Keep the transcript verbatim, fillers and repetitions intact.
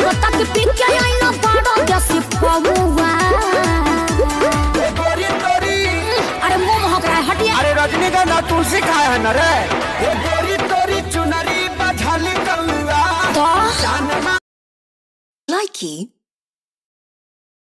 लगता कि पी के आई ना बड़ा जैसे पौवा। गोरी तोरी अरे मुंह महक रहा है, हटिए। अरे रजनीगंधा तुलसी खाए है न रे। ये गोरी तोरी चुनरी बझल कौआ तो जानमा Likey